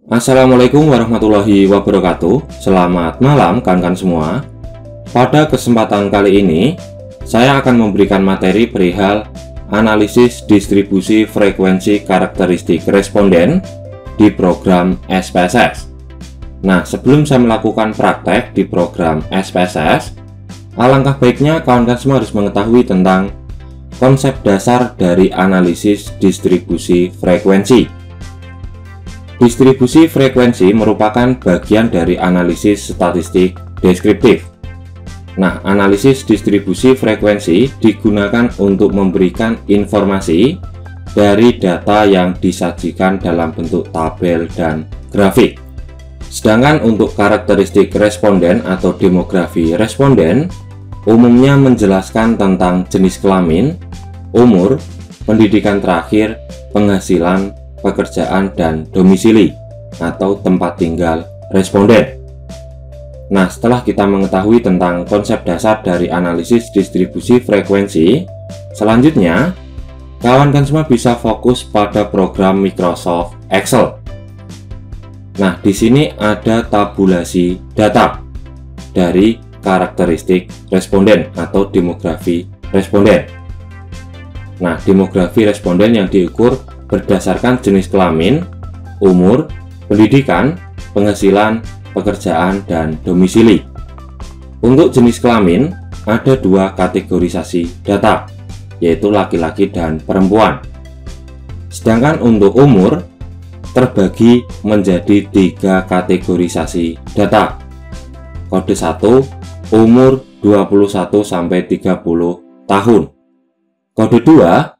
Assalamualaikum warahmatullahi wabarakatuh. Selamat malam kawan-kawan semua. Pada kesempatan kali ini saya akan memberikan materi perihal analisis distribusi frekuensi karakteristik responden di program SPSS. Nah, sebelum saya melakukan praktek di program SPSS, alangkah baiknya kawan-kawan semua harus mengetahui tentang konsep dasar dari analisis distribusi frekuensi. Distribusi frekuensi merupakan bagian dari analisis statistik deskriptif. Nah, analisis distribusi frekuensi digunakan untuk memberikan informasi dari data yang disajikan dalam bentuk tabel dan grafik. Sedangkan untuk karakteristik responden atau demografi responden, umumnya menjelaskan tentang jenis kelamin, umur, pendidikan terakhir, penghasilan, pekerjaan, dan domisili atau tempat tinggal responden. Nah, setelah kita mengetahui tentang konsep dasar dari analisis distribusi frekuensi, selanjutnya kawan-kawan semua bisa fokus pada program Microsoft Excel. Nah, di sini ada tabulasi data dari karakteristik responden atau demografi responden. Nah, demografi responden yang diukur berdasarkan jenis kelamin, umur, pendidikan, penghasilan, pekerjaan, dan domisili. Untuk jenis kelamin, ada dua kategorisasi data, yaitu laki-laki dan perempuan. Sedangkan untuk umur, terbagi menjadi tiga kategorisasi data. Kode 1, umur 21-30 tahun. Kode 2,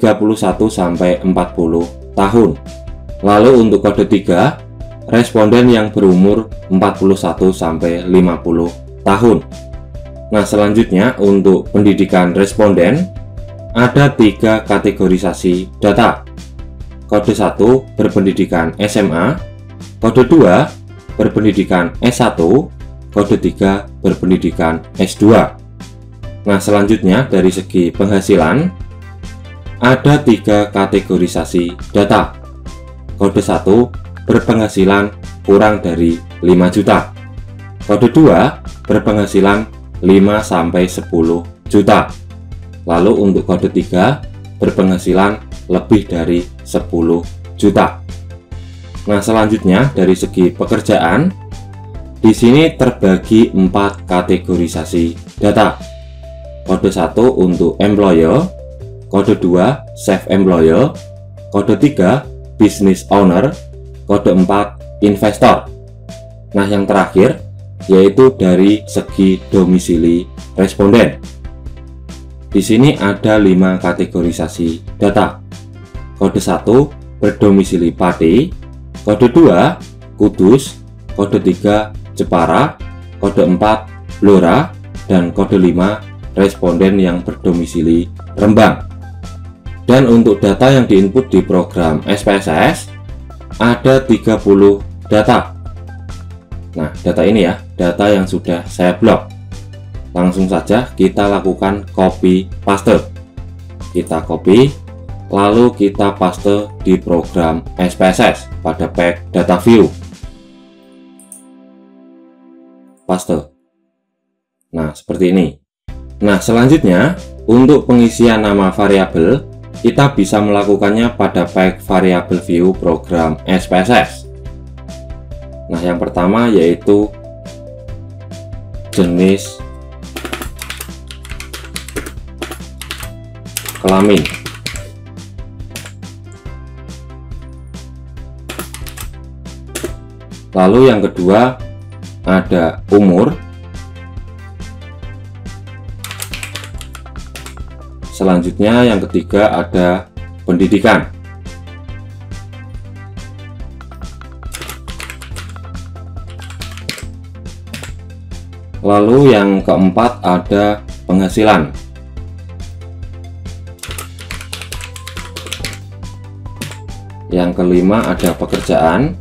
31-40 tahun. Lalu untuk kode 3, responden yang berumur 41-50 tahun. Nah, selanjutnya untuk pendidikan responden ada tiga kategorisasi data. Kode 1 berpendidikan SMA, kode 2 berpendidikan S1, kode 3 berpendidikan S2. Nah, selanjutnya dari segi penghasilan ada tiga kategorisasi data. Kode 1 berpenghasilan kurang dari 5 juta. Kode 2 berpenghasilan 5-10 juta. Lalu untuk kode 3 berpenghasilan lebih dari 10 juta. Nah, selanjutnya dari segi pekerjaan, di sini terbagi 4 kategorisasi data. Kode 1 untuk employer, kode 2 self-employer, kode 3 business owner, kode 4 investor. Nah, yang terakhir yaitu dari segi domisili responden. Di sini ada 5 kategorisasi data. Kode 1 berdomisili Pati, kode 2 Kudus, kode 3 Jepara, kode 4 Blora, dan kode 5 responden yang berdomisili Rembang. Dan untuk data yang diinput di program SPSS ada 30 data. Nah, data ini ya, data yang sudah saya blok. Langsung saja kita lakukan copy paste. Kita copy, lalu kita paste di program SPSS pada pack data view. Paste. Nah, seperti ini. Nah, selanjutnya untuk pengisian nama variabel kita bisa melakukannya pada pack variabel view program SPSS. Nah, yang pertama yaitu jenis kelamin. Lalu yang kedua ada umur. Selanjutnya yang ketiga ada pendidikan. Lalu yang keempat ada penghasilan. Yang kelima ada pekerjaan.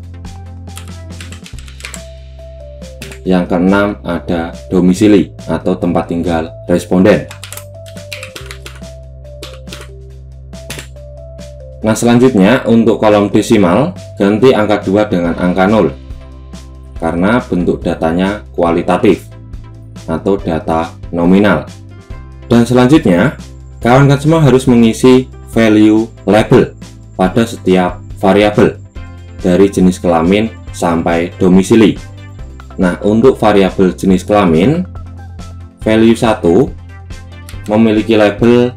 Yang keenam ada domisili atau tempat tinggal responden. Nah, selanjutnya untuk kolom desimal, ganti angka 2 dengan angka 0 karena bentuk datanya kualitatif atau data nominal. Dan selanjutnya, kawan-kawan semua harus mengisi value label pada setiap variabel dari jenis kelamin sampai domisili. Nah, untuk variabel jenis kelamin, value 1 memiliki label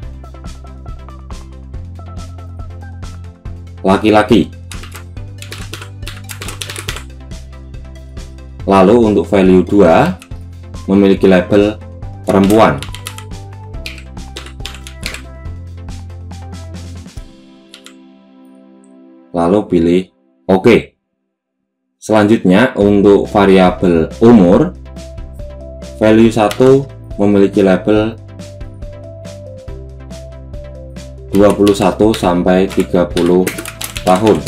laki-laki. Lalu untuk value 2 memiliki label perempuan. Lalu pilih OK. Selanjutnya untuk variabel umur, value 1 memiliki label 21 sampai 30 tahun.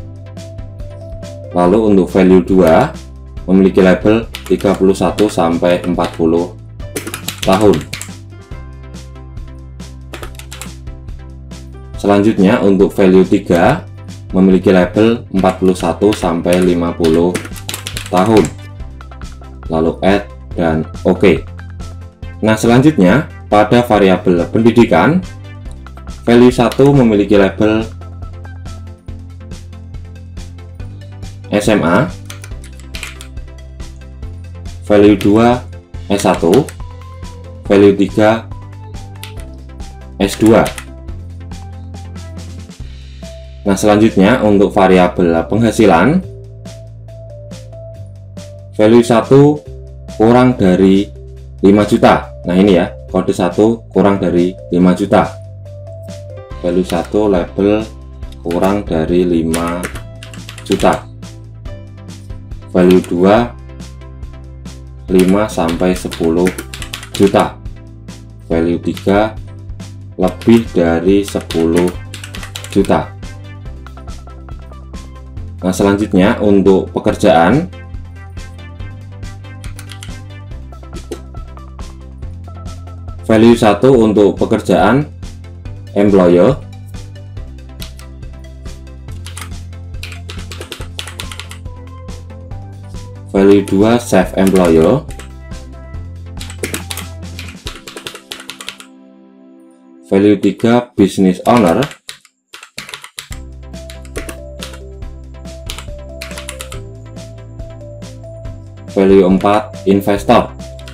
Lalu untuk value 2 memiliki label 31 sampai 40 tahun. Selanjutnya untuk value 3 memiliki label 41 sampai 50 tahun. Lalu add dan OK. Nah, selanjutnya pada variabel pendidikan, value 1 memiliki label SMA, value 2 S1, value 3 S2. Nah, selanjutnya untuk variabel penghasilan, value 1 kurang dari 5 juta. Nah, ini ya, kode 1 kurang dari 5 juta. Value 1 label kurang dari 5 juta. Value 2 5 sampai 10 juta. Value 3 lebih dari 10 juta. Nah, selanjutnya untuk pekerjaan, value 1 untuk pekerjaan employer, value 2 self employer, value 3 business owner, value 4 investor.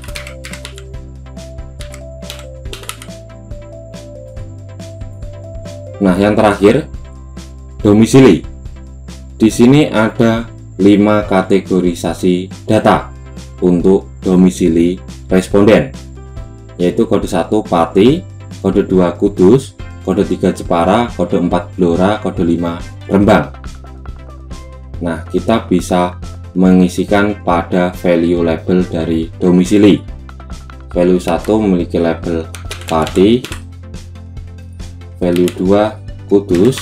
Nah, yang terakhir domisili. Di sini ada 5 kategorisasi data untuk domisili responden, yaitu kode 1 Pati, kode 2 Kudus, kode 3 Jepara, kode 4 Blora, kode 5 Rembang. Nah, kita bisa mengisikan pada value label dari domisili. Value 1 memiliki label Pati, value 2 Kudus,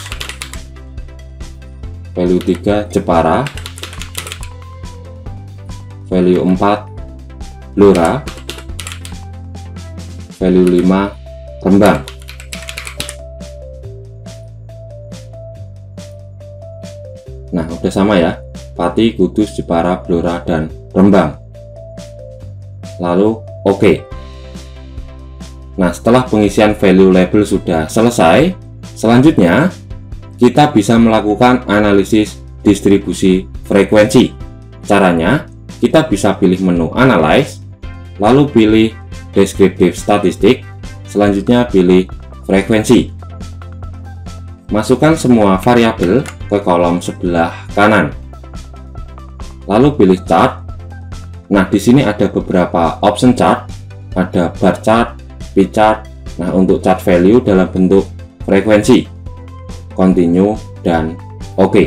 value 3 Jepara, value 4 Blora, value 5 Rembang. Nah, udah sama ya, Pati, Kudus, Jepara, Blora, dan Rembang. Lalu OK. Nah, setelah pengisian value label sudah selesai, selanjutnya kita bisa melakukan analisis distribusi frekuensi. Caranya, kita bisa pilih menu Analyze, lalu pilih Descriptive Statistic, selanjutnya pilih frekuensi. Masukkan semua variabel ke kolom sebelah kanan. Lalu pilih chart. Nah, di sini ada beberapa option chart, ada bar chart, pie chart. Nah, untuk chart value dalam bentuk frekuensi, continue, dan OK.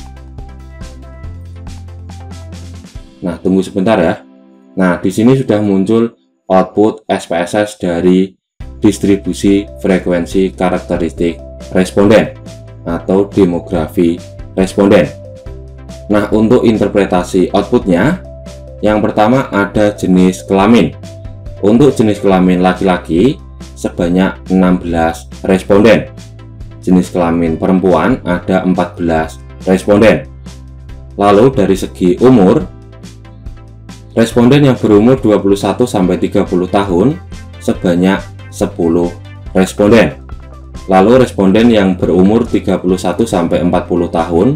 Nah, tunggu sebentar ya. Nah, di sini sudah muncul output SPSS dari distribusi frekuensi karakteristik responden atau demografi responden. Nah, untuk interpretasi outputnya, yang pertama ada jenis kelamin. Untuk jenis kelamin laki-laki sebanyak 16 responden. jenis kelamin perempuan ada 14 responden. Lalu dari segi umur, responden yang berumur 21 sampai 30 tahun sebanyak 10 responden. Lalu responden yang berumur 31 sampai 40 tahun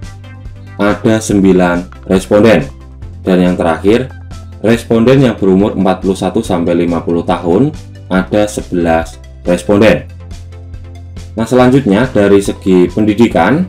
ada 9 responden. Dan yang terakhir, responden yang berumur 41 sampai 50 tahun ada 11 responden. Nah, selanjutnya dari segi pendidikan,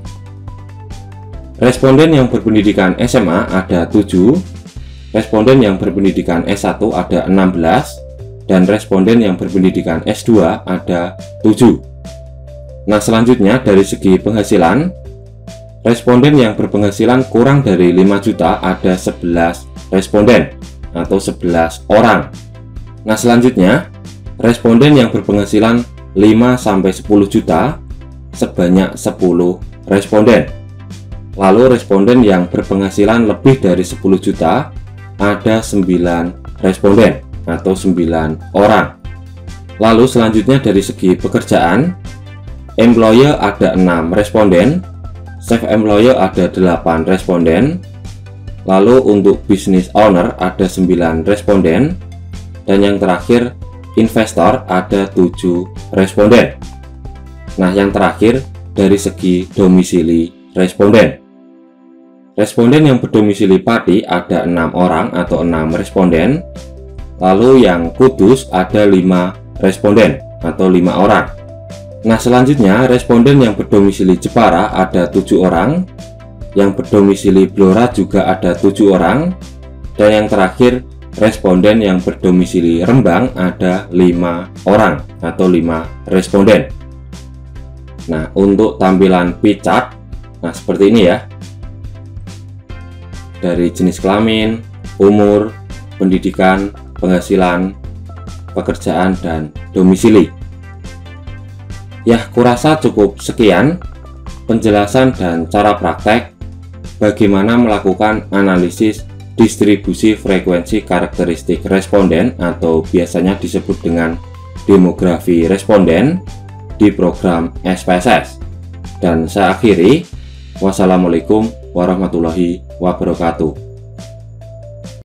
responden yang berpendidikan SMA ada 7, responden yang berpendidikan S1 ada 16, dan responden yang berpendidikan S2 ada 7. Nah, selanjutnya dari segi penghasilan, responden yang berpenghasilan kurang dari 5 juta ada 11 responden atau 11 orang. Nah, selanjutnya responden yang berpenghasilan 5 sampai 10 juta sebanyak 10 responden. Lalu responden yang berpenghasilan lebih dari 10 juta ada 9 responden atau 9 orang. Lalu selanjutnya dari segi pekerjaan, employer ada 6 responden, self-employer ada 8 responden, lalu untuk business owner ada 9 responden, dan yang terakhir investor ada 7 responden. Nah, yang terakhir dari segi domisili responden. Responden yang berdomisili Pati ada 6 orang atau 6 responden, lalu yang Kudus ada 5 responden atau 5 orang. Nah, selanjutnya responden yang berdomisili Jepara ada 7 orang, yang berdomisili Blora juga ada 7 orang, dan yang terakhir responden yang berdomisili Rembang ada 5 orang atau 5 responden. Nah, untuk tampilan pie chart, nah seperti ini ya. Dari jenis kelamin, umur, pendidikan, penghasilan, pekerjaan, dan domisili. Ya, kurasa cukup sekian penjelasan dan cara praktek bagaimana melakukan analisis distribusi frekuensi karakteristik responden atau biasanya disebut dengan demografi responden di program SPSS. Dan saya akhiri, wassalamualaikum warahmatullahi wabarakatuh.